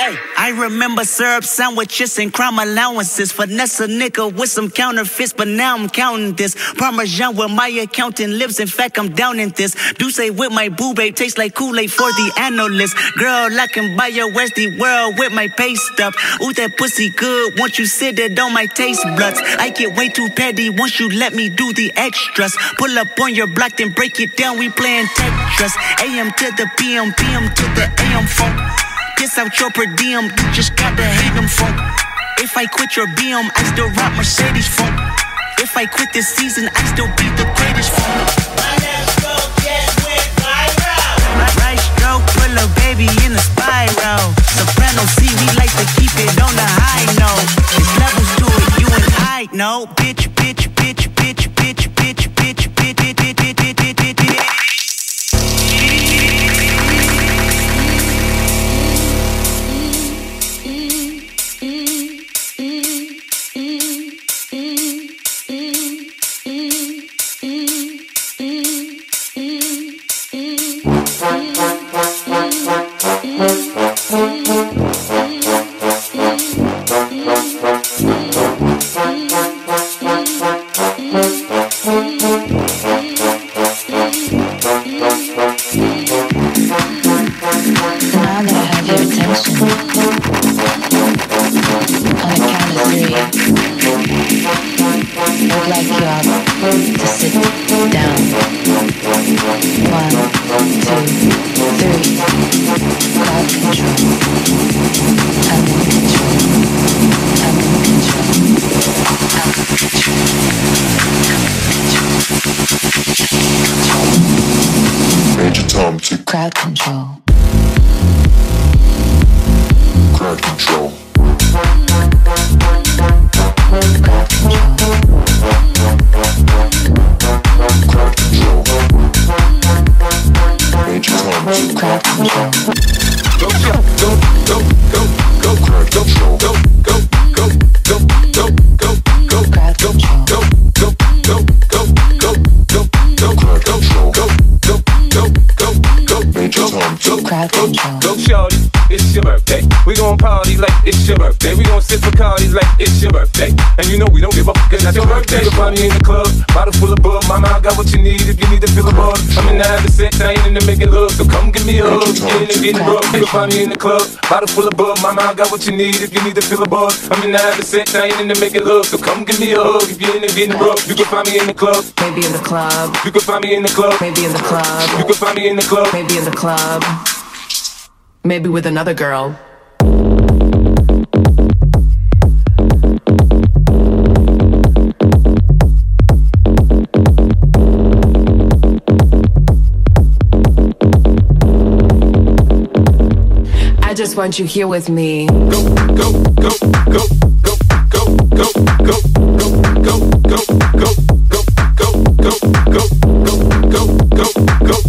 I remember syrup sandwiches and crime allowances. Finesse a nigga with some counterfeits, but now I'm counting this. Parmesan where my accountant lives, in fact I'm down in this. Douce with my boo babe, tastes like Kool-Aid for the analyst. Girl, I can buy your Westie world with my pay stub. Ooh, that pussy good, once you sit it on my taste buds. I get way too petty once you let me do the extras. Pull up on your block, then break it down, we playing Tetris. AM to the PM, PM to the AM funk. Piss out your per diem, you just gotta hate them funk. If I quit your BM, I still rock Mercedes funk. If I quit this season, I still be the greatest funk. My left stroke just went viral. My right stroke put a baby in a spiral. Soprano C, we like to keep it on the high note. There's levels to it, you and I know. Bitch, bitch, bitch, bitch, bitch, bitch, bitch, bitch, bitch, bitch, bitch, bitch, bitch. Crowd control. Crowd control. Crowd control. Crowd control. Major Tom. Crowd control. Go, go, go, go, go, crowd control. Go, go, go, go, go, go, go, crowd control. Go, go, go, go, go, go, go, crowd control. Go, go, go, go, go, Major Tom. Crowd control. Go shorty, it's your birthday. We gon' party like it's your birthday. We gon' sip Bacardi like it's your birthday. And you know we don't give up, cause that's your birthday. You find me in the club, bottle full of bub. Mama, I got what you need if you need to feel a buzz. I'm in the having sex, I ain't in the making love. So come give me a hug, get in and get rough. You find me in the club, bottle full of bub. Mama, I got what you need if you need to feel a buzz. I'm in the having sex, I ain't in the making love. So come give me a hug if you're in and getting rough. You can find me in the club, maybe in the club. You can find me in the club, maybe in the club. You can find me in the club, maybe in the club. Maybe with another girl. I just want you here with me. Go, go, go, go, go, go, go, go, go, go, go, go, go, go, go, go, go, go.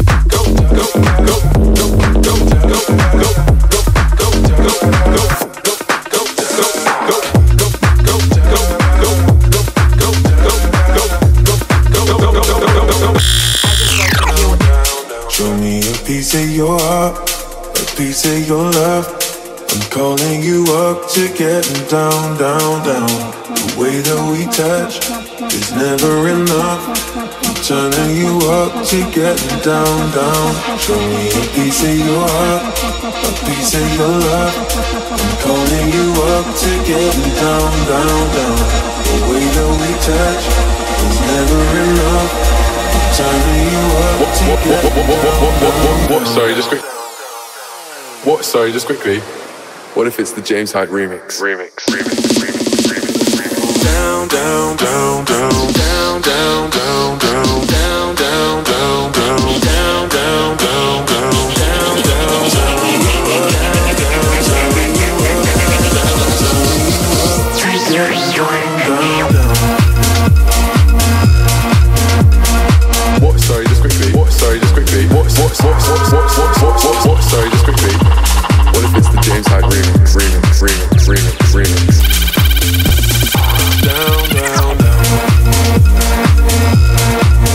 Show me a piece of your heart, a piece of your love. I'm calling you up to getting down, down, down. The way that we touch is never enough. I'm turning you up to getting down, down. Show me a piece of your heart, a piece of your love. I'm calling you up to getting down, down, down. The way that we touch is never enough. Turning you up to get down, what? Sorry, just quick. What? Sorry, just quickly. What if it's the James Hyde remix? Down, down, down, down, down, down, down, down, down, down, down, down, down, down, down, down, down, What? Sorry, just quickly. What? Sorry, just quickly. What? Sorry, just quickly. What if it's the James Hyde remix? Down, down, down.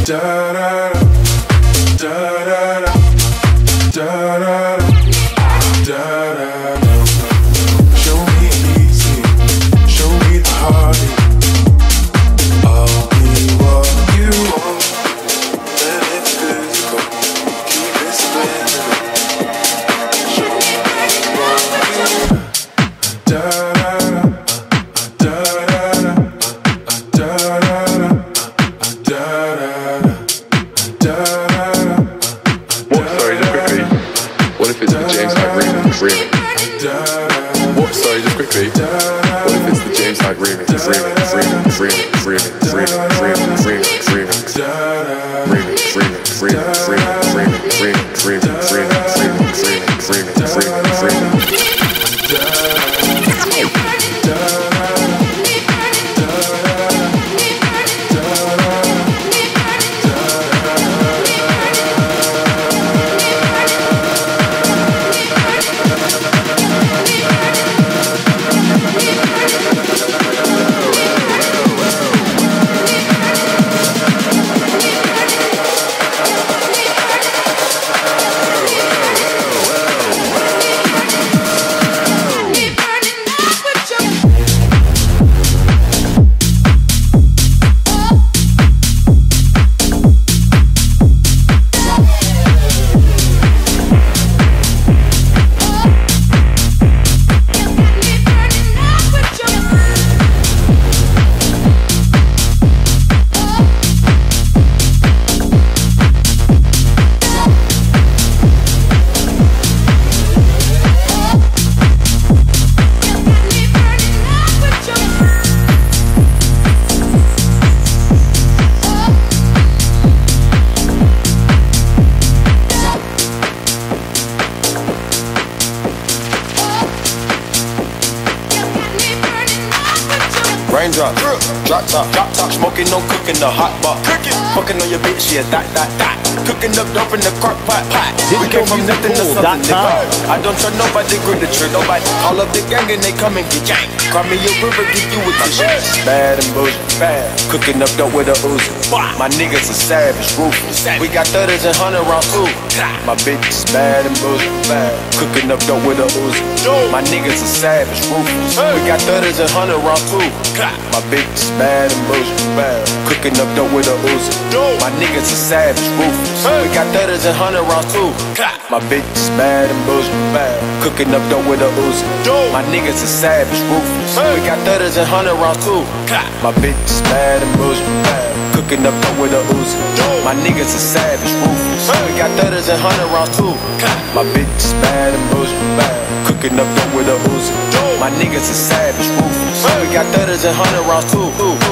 Raindrop, drop top, smoking, no cooking, the hot pot. Fucking on your bitch, yeah, that. Cooking up dope in the crock pot. We came from nothing to something, nigga. I don't trust nobody, grip the trigger. Nobody call up the gang and they come and get janked. Cry me a river, give you with this shit. Bad and bullshit, bad. Cooking up dope with a Uzi. My niggas are savage, ruthless. We got 30s and 100 rounds too. My bitch is bad and bullshit, bad. Cooking up dope with a Uzi. My niggas are savage, ruthless. We got 30s and 100 rounds too. My bitch is bad and bullshit, bad. Cooking up dope with a Uzi. My niggas are savage, ruthless. We got 30s and 100 rounds too. My bitch is bad and bullshit, bad. Cooking up dope with a Uzi. My niggas are savage, ruthless. We got 30s and 100 rounds too. My bitch is bad and bullshit, bad. Cooking up dope with a Uzi. My niggas are savage, ruthless. We got 30s and 100 rounds too. My bitch is bad and bullshit, bad. Cooking up dope with a Uzi. My niggas are savage, ruthless. We got 30s and 100 rounds too.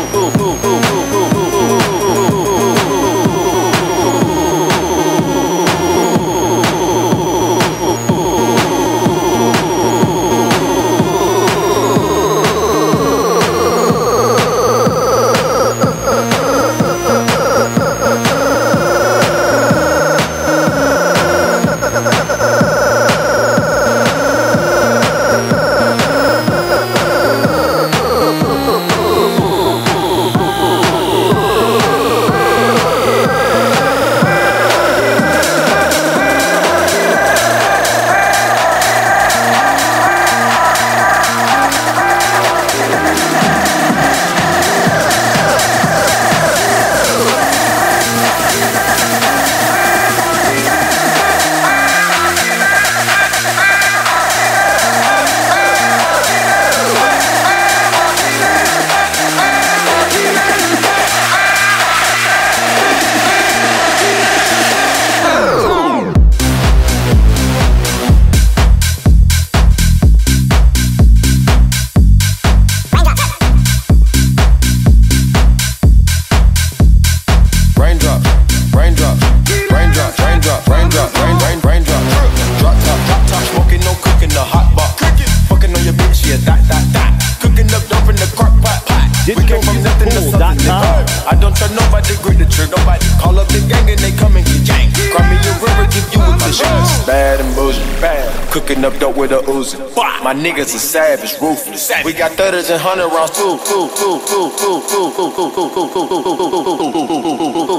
I don't trust nobody, grip the trigger. Nobody call up the gang and they come and get janked. Cry me a river, give you with the shit. Bad and bullshit, bad. Cooking up dope with a Uzi. My niggas are savage, ruthless. We got 30s and 100 rounds too.